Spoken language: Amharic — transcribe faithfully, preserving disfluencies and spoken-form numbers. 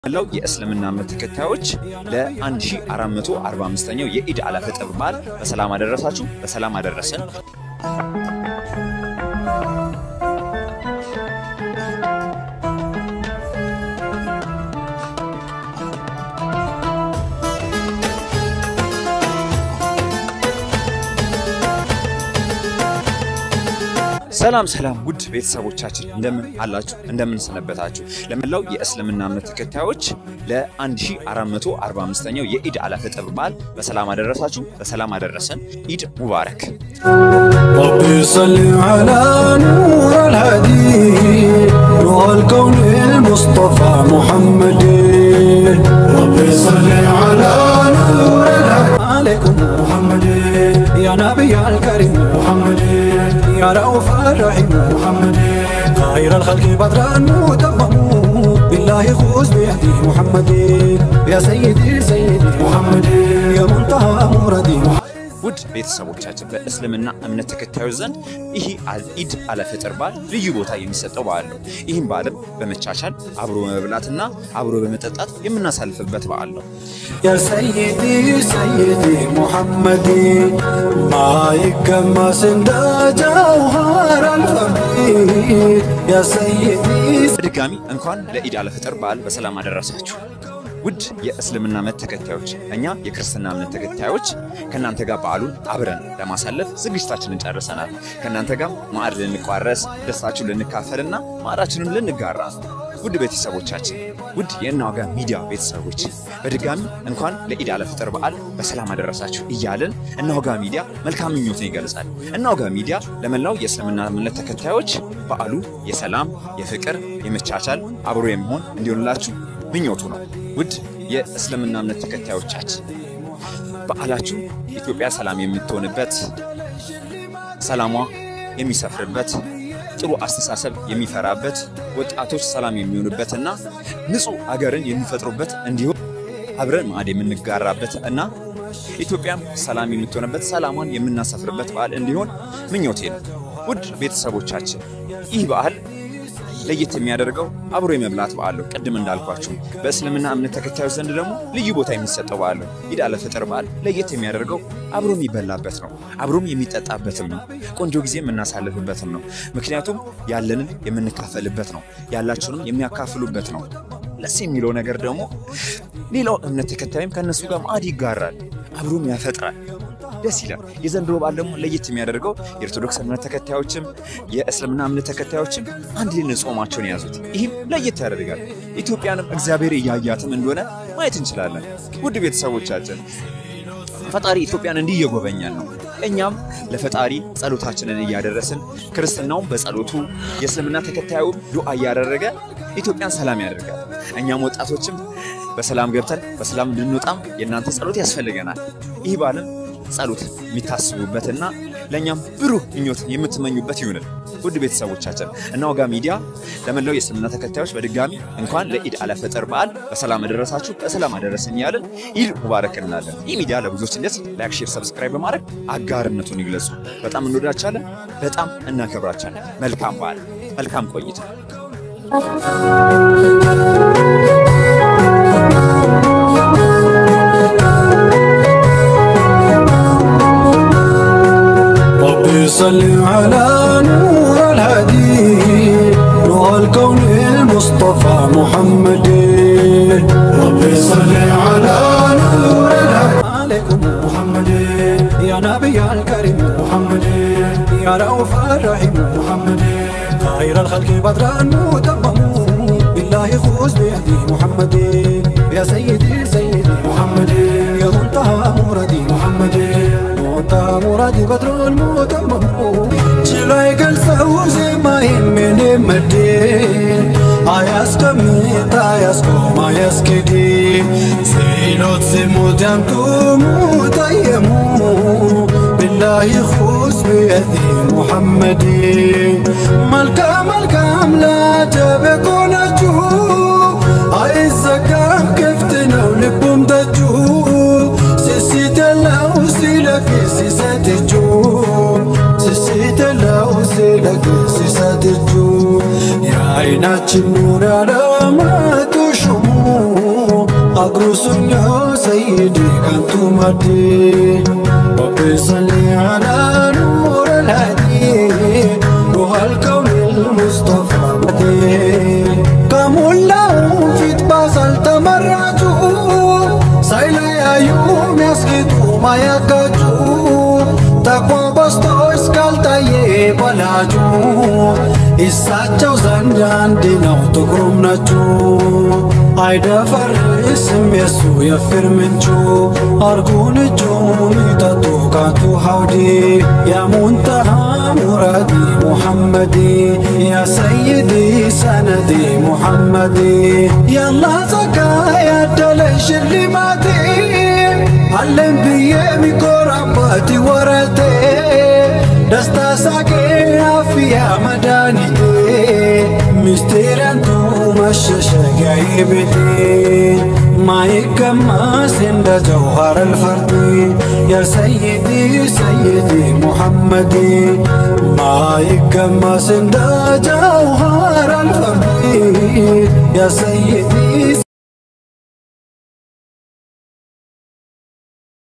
ለው የእስልምና እምነት ተከታዮች ለ1445ኛው የኢድ አልፈጥር በዓል በሰላም አደረሳችሁ በሰላም አደረሰን። ሰላም ሰላም ውድ ቤተሰቦቻችን እንደምን አላችሁ እንደምን ሰነበታችሁ ለመላው የእስልምና እምነት ተከታዮች ለ1445ኛው የኢድ አልፈጥር በዓል በሰላም አደረሳችሁ በሰላም አደረሰን ኢድ ሙባረክ رب صل على نور الهدي نور الكون المصطفى محمد رب صل على نور الهدي عليكم محمد يا نبي الكريم محمد يا رؤوف الرحيم محمد خير الخلق بدرا متمم بالله خذ بيدي محمد يا سيدي سيدي محمد يا منتهى مرادي ውድ ቤተሰቦቻችን በእስልምና እምነት ተከታዮች ዘንድ ይሄ ኢድ አልፈጥር በዓል ልዩ ቦታ የሚሰጠው በዓል ነው። ይህም በዓል በመቻቻል አብሮ መብላትና አብሮ በመጠጣት የምናሳልፍበት በዓል ነው። يا سيدي سيدي محمد ما يكمس እንደ جوهر الفريد يا سيدي በድጋሚ እንኳን ለኢድ አልፈጥር በዓል በሰላም አደረሳችሁ። ውድ የእስልምና እምነት ተከታዮች እኛ የክርስቲና እምነት ተከታዮች ከናንተ ጋር በዓሉን አብረን ለማሳለፍ ዝግጅታችንን ጨርሰናል። ከናንተ ጋር ማዕድ ልንቋረስ ደስታችሁን ልንካፈልና ማዕዳችንን ልንጋራ ውድ ቤተሰቦቻችን ውድ የእናዋጋ ሚዲያ ቤተሰቦች በድጋሚ እንኳን ለኢድ አልፈጥር በዓል በሰላም አደረሳችሁ እያልን እናዋጋ ሚዲያ መልካም ምኞትን ይገልጻል። እናዋጋ ሚዲያ ለመላው የእስልምና እምነት ተከታዮች በዓሉ የሰላም የፍቅር የመቻቻል አብሮ የሚሆን እንዲሆንላችሁ ምኞቱ ነው። ውድ የእስልምና እምነት ተከታዮቻችን በዓላችሁ ኢትዮጵያ ሰላም የምትሆንበት ሰላሟ የሚሰፍርበት ጥሩ አስተሳሰብ የሚፈራበት ወጣቶች ሰላም የሚሆኑበትና ንጹህ ሀገርን የሚፈጥሩበት እንዲሁ አብረን ማዕድ የምንጋራበት እና ኢትዮጵያም ሰላም የምትሆንበት ሰላሟን የምናሰፍርበት በዓል እንዲሆን ምኞቴ ነው። ውድ ቤተሰቦቻችን ይህ በዓል ለየት የሚያደርገው አብሮ የመብላት በዓል ነው። ቀድም እንዳልኳችሁ በእስልምና እምነት ተከታዮች ዘንድ ደግሞ ልዩ ቦታ የሚሰጠው በዓል ነው። ኢድ አልፈጥር በዓል ለየት የሚያደርገው አብሮ የሚበላበት ነው፣ አብሮም የሚጠጣበትም ነው፣ ቆንጆ ጊዜ የምናሳልፍበትም ነው። ምክንያቱም ያለንን የምንካፈልበት ነው፣ ያላችሁንም የሚያካፍሉበት ነው። ለስ የሚለው ነገር ደግሞ ሌላው እምነት ተከታይም ከነሱ ጋር ማዕድ ይጋራል፣ አብሮም ያፈጥራል። ደስ ይላል። የዘንድሮ በዓል ደግሞ ለየት የሚያደርገው የኦርቶዶክስ እምነት ተከታዮችም የእስልምና እምነት ተከታዮችም አንድ ላይ ጾማቸውን ያዙት። ይህም ለየት ያደርጋል። ኢትዮጵያንም እግዚአብሔር ያያያትም እንደሆነ ማየት እንችላለን። ውድ ቤተሰቦቻችን ፈጣሪ ኢትዮጵያን እንዲህ እየጎበኛን ነው። እኛም ለፈጣሪ ጸሎታችንን እያደረስን ክርስቲያኑም በጸሎቱ የእስልምና ተከታዩ ዱዓ እያደረገ ኢትዮጵያን ሰላም ያደርጋል። እኛም ወጣቶችም በሰላም ገብተን በሰላም እንድንወጣም የእናንተ ጸሎት ያስፈልገናል። ይህ በዓልም ጸሎት የሚታስቡበትና ለኛም ብሩህ ምኞት የምትመኙበት ይሁን። ውድ ቤተሰቦቻችን እናዋጋ ሚዲያ ለመላው የእስልምና ተከታዮች በድጋሚ እንኳን ለኢድ አልፈጥር በዓል በሰላም አደረሳችሁ በሰላም አደረሰን ያለን ኢድ ሙባረክ እንላለን። ይህ ሚዲያ ለብዙዎች እንዲደርስ ላይክ፣ ሼር፣ ሰብስክራይብ በማድረግ አጋርነቱን ይግለጹ። በጣም እንወዳቻለን፣ በጣም እናከብራቻለን። መልካም በዓል፣ መልካም ቆይታ። صل على نور الهدي نور الكون المصطفى محمد رب صل على نور الهدي عليكم محمد يا نبي الكريم محمد يا رؤوف الرحيم محمد خير الخلق بدرا متمم بالله خذ بيدي محمد يا سيدي سيدي محمد يا منتهى مرادي محمد مرادي بدر المتمم جلاي قلسو زماي من مدين አያስቀምጥ አያስቆም አያስኬድ ሲሎት ሲሞት ያምጡሙ ጠየሙ بالله خذ بيدي محمد መልካም መልካም ላተበቆናችሁ አይዘጋም ክፍት ነው ልቡም ደጁ ሲሲተላው ሲለክ ሲሰትጁ ሲሲተላው ሲለክ ሲሰትጁ يا عيناتي النور علامات شموع أقرصني سيدي كنت مدي ربي صلي على نور الهدي روح الكون المصطفى مدي كمولهم في تباسل تمرجوا سايلا يا يوم يسقطوا ما يقجوا تقوى بستو اسكال تايه بلاجو إساتشو زندان دينو تقرم نجو عيدا فرسم يسو يفر منجو أرقون جوني تاتو كاتو حودي يا منتهى مرادي محمدي يا سيدي سندي محمدي يا الله زكايا دلش اللي ماتي علم بيامي قرباتي ورتي دستا ساكي عافية مدانيتي مستيران تو مششة غيبتي ما يكمس عند جوهر الفردي يا سيدي سيدي محمدي ما يكمس عند جوهر الفردي يا سيدي